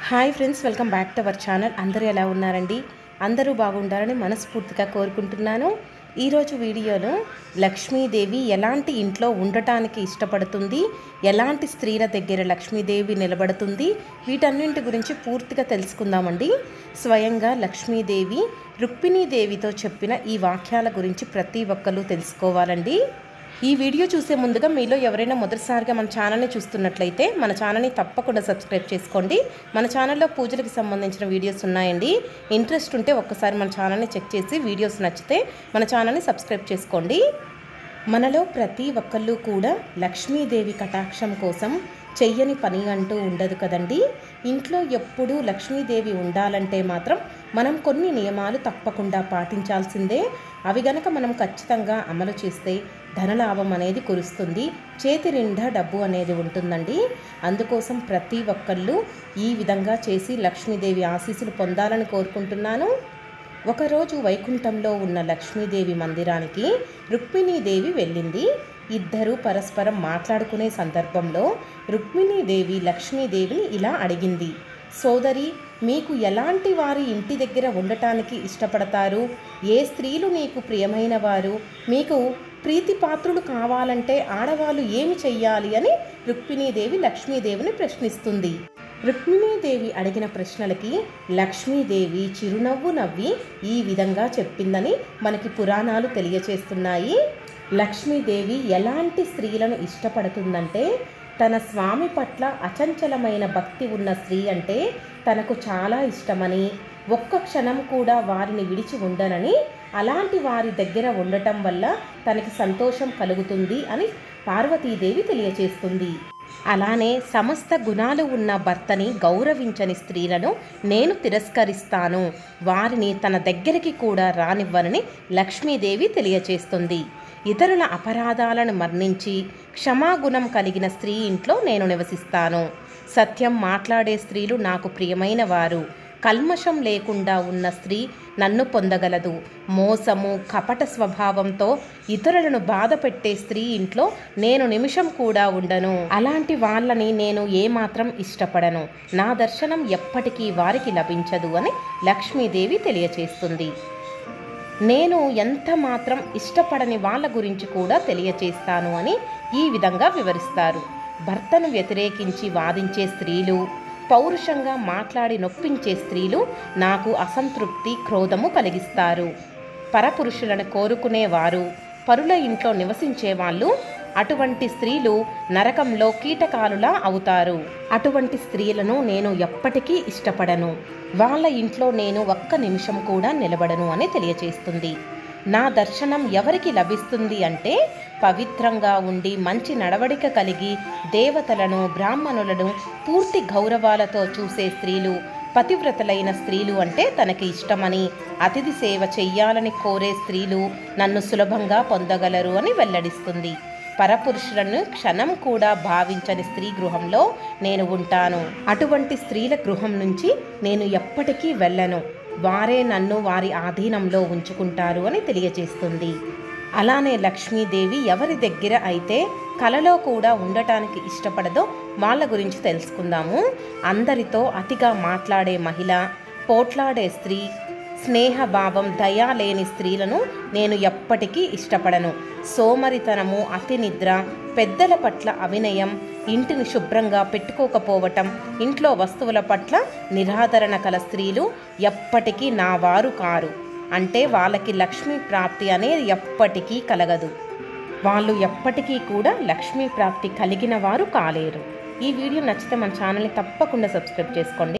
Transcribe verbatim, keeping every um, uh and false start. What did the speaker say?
Hi friends, welcome back to our channel. అందరూ ఎలా ఉన్నారండి? అందరూ బాగుండాలని మనస్ఫూర్తిగా కోరుకుంటున్నాను. ఈరోజు వీడియోలో లక్ష్మీదేవి ఎలాంటి ఇంట్లో ఉండటానికి ఇష్టపడుతుంది, ఎలాంటి స్త్రీల దగ్గర లక్ష్మీదేవి నిలబడుతుంది, వీటన్నింటి గురించి పూర్తిగా తెలుసుకుందామండి. స్వయంగా లక్ష్మీదేవి రుక్మిణీదేవితో చెప్పిన ఈ వాక్యాల గురించి ప్రతి ఒక్కరూ తెలుసుకోవాలండి. ఈ వీడియో చూసే ముందుగా మీలో ఎవరైనా మొదటిసారిగా మన ఛానల్ని చూస్తున్నట్లయితే మన ఛానల్ని తప్పకుండా సబ్స్క్రైబ్ చేసుకోండి. మన ఛానల్లో పూజలకు సంబంధించిన వీడియోస్ ఉన్నాయండి. ఇంట్రెస్ట్ ఉంటే ఒక్కసారి మన ఛానల్ని చెక్ చేసి వీడియోస్ నచ్చితే మన ఛానల్ని సబ్స్క్రైబ్ చేసుకోండి. మనలో ప్రతి ఒక్కళ్ళు కూడా లక్ష్మీదేవి కటాక్షం కోసం చెయ్యని పని అంటూ ఉండదు కదండి. ఇంట్లో ఎప్పుడూ లక్ష్మీదేవి ఉండాలంటే మాత్రం మనం కొన్ని నియమాలు తప్పకుండా పాటించాల్సిందే. అవి గనక మనం ఖచ్చితంగా అమలు చేస్తే ధనలాభం అనేది కురుస్తుంది, చేతి నిండా డబ్బు అనేది ఉంటుందండి. అందుకోసం ప్రతి ఒక్కళ్ళు ఈ విధంగా చేసి లక్ష్మీదేవి ఆశీస్సులు పొందాలని కోరుకుంటున్నాను. ఒకరోజు వైకుంఠంలో ఉన్న లక్ష్మీదేవి మందిరానికి రుక్మిణీదేవి వెళ్ళింది. ఇద్దరూ పరస్పరం మాట్లాడుకునే సందర్భంలో రుక్మిణీదేవి లక్ష్మీదేవిని ఇలా అడిగింది, సోదరి, మీకు ఎలాంటి వారి ఇంటి దగ్గర ఉండటానికి ఇష్టపడతారు? ఏ స్త్రీలు నీకు ప్రియమైన వారు? మీకు ప్రీతిపాత్రులు కావాలంటే ఆడవాళ్ళు ఏమి చెయ్యాలి అని రుక్మిణీదేవి లక్ష్మీదేవిని ప్రశ్నిస్తుంది. రుక్మిణీదేవి అడిగిన ప్రశ్నలకి లక్ష్మీదేవి చిరునవ్వు నవ్వి ఈ విధంగా చెప్పిందని మనకి పురాణాలు తెలియచేస్తున్నాయి. లక్ష్మీదేవి ఎలాంటి స్త్రీలను ఇష్టపడుతుందంటే, తన స్వామి పట్ల అచంచలమైన భక్తి ఉన్న స్త్రీ అంటే తనకు చాలా ఇష్టమని, ఒక్క క్షణం కూడా వారిని విడిచి ఉండనని, అలాంటి వారి దగ్గర ఉండటం వల్ల తనకి సంతోషం కలుగుతుంది అని పార్వతీదేవి తెలియచేస్తుంది. అలానే సమస్త గుణాలు ఉన్న భర్తని గౌరవించని స్త్రీలను నేను తిరస్కరిస్తాను, వారిని తన దగ్గరికి కూడా రానివ్వనని లక్ష్మీదేవి తెలియచేస్తుంది. ఇతరుల అపరాధాలను మన్నించి క్షమాగుణం కలిగిన స్త్రీ ఇంట్లో నేను నివసిస్తాను. సత్యం మాట్లాడే స్త్రీలు నాకు ప్రియమైన వారు. కల్మషం లేకుండా ఉన్న స్త్రీ నన్ను పొందగలదు. మోసము కపట స్వభావంతో ఇతరులను బాధ పెట్టే స్త్రీ ఇంట్లో నేను నిమిషం కూడా ఉండను. అలాంటి వాళ్ళని నేను ఏమాత్రం ఇష్టపడను. నా దర్శనం ఎప్పటికీ వారికి లభించదు అని లక్ష్మీదేవి తెలియచేస్తుంది. నేను ఎంత మాత్రం ఇష్టపడని వాళ్ళ గురించి కూడా తెలియచేస్తాను అని ఈ విధంగా వివరిస్తారు. భర్తను వ్యతిరేకించి వాదించే స్త్రీలు, పౌరుషంగా మాట్లాడి నొప్పించే స్త్రీలు నాకు అసంతృప్తి, క్రోధము కలిగిస్తారు. పరపురుషులను కోరుకునేవారు, పరుల ఇంట్లో నివసించే వాళ్ళు, అటువంటి స్త్రీలు నరకంలో కీటకాలులా అవుతారు. అటువంటి స్త్రీలను నేను ఎప్పటికీ ఇష్టపడను. వాళ్ళ ఇంట్లో నేను ఒక్క నిమిషం కూడా నిలబడను అని తెలియచేస్తుంది. నా దర్శనం ఎవరికి లభిస్తుంది అంటే, పవిత్రంగా ఉండి మంచి నడవడిక కలిగి దేవతలను, బ్రాహ్మణులను పూర్తి గౌరవాలతో చూసే స్త్రీలు, పతివ్రతలైన స్త్రీలు అంటే తనకి ఇష్టమని, అతిథి సేవ చెయ్యాలని కోరే స్త్రీలు నన్ను సులభంగా పొందగలరు అని వెల్లడిస్తుంది. పరపురుషులను క్షణం కూడా భావించని స్త్రీ గృహంలో నేను ఉంటాను. అటువంటి స్త్రీల గృహం నుంచి నేను ఎప్పటికీ వెళ్ళను. వారే నన్ను వారి ఆధీనంలో ఉంచుకుంటారు అని తెలియజేస్తుంది. అలానే లక్ష్మీదేవి ఎవరి దగ్గర అయితే కలలో కూడా ఉండటానికి ఇష్టపడదో వాళ్ళ గురించి తెలుసుకుందాము. అందరితో అతిగా మాట్లాడే మహిళ, పోట్లాడే స్త్రీ, స్నేహభావం, దయా లేని స్త్రీలను నేను ఎప్పటికీ ఇష్టపడను. సోమరితనము, అతి నిద్ర, పెద్దల పట్ల అవినయం, ఇంటిని శుభ్రంగా పెట్టుకోకపోవటం, ఇంట్లో వస్తువుల పట్ల నిరాదరణ కల స్త్రీలు ఎప్పటికీ నా వారు కారు. అంటే వాళ్ళకి లక్ష్మీ ప్రాప్తి అనేది ఎప్పటికీ కలగదు. వాళ్ళు ఎప్పటికీ కూడా లక్ష్మీ ప్రాప్తి కలిగిన వారు కాలేరు. ఈ వీడియో నచ్చితే మన ఛానల్ని తప్పకుండా సబ్స్క్రైబ్ చేసుకోండి.